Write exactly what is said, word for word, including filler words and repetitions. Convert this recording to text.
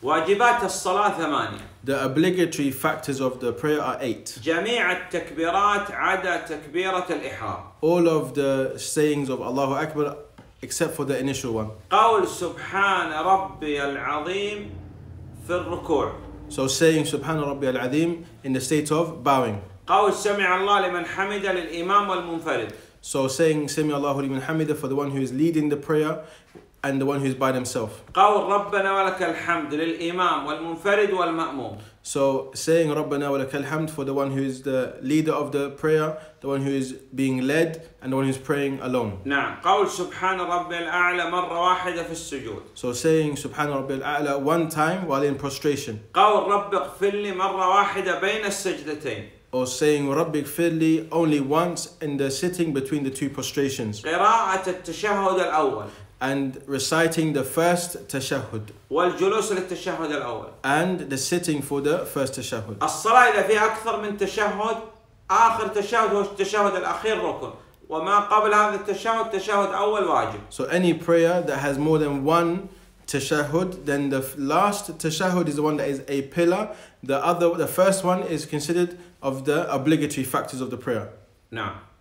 واجبات الصلاة ثمانية. The obligatory factors of the prayer are eight. جميع التكبيرات عدا تكبيرة الإحرام. All of the sayings of Allahu Akbar except for the initial one. قول سبحان ربي العظيم في الركوع. So saying Subhana Rabbi al-Azim in the state of bowing. قول سمع الله لمن حمده للإمام والمنفرد. So saying Sami Allahu liman hamida for the one who is leading the prayer and the one who is by themselves. قول ربنا ولك الحمد للإمام والمنفرد والمأموم. So saying Rabbana wa lakal hamd for the one who is the leader of the prayer, the one who is being led, and the one who is praying alone. نعم. قول سبحان ربي الأعلى مرة واحدة في السجود. So saying Subhana Rabbi al-A'la one time while in prostration. قول رب اغفر لي مرة واحدة بين السجدتين. Or saying Rabbi gfirli only once in the sitting between the two prostrations. قراءة التشهد الأول. And reciting the first tashahhud. والجلوس للتشهد الأول. And the sitting for the first tashahhud. الصلاة إذا فيها أكثر من تشهد آخر تشهد هو التشهد الأخير ركن. وما قبل هذا التشهد تشهد أول واجب. So any prayer that has more than one tashahhud, then the last tashahhud is the one that is a pillar. The other, the first one is considered of the obligatory factors of the prayer. نعم.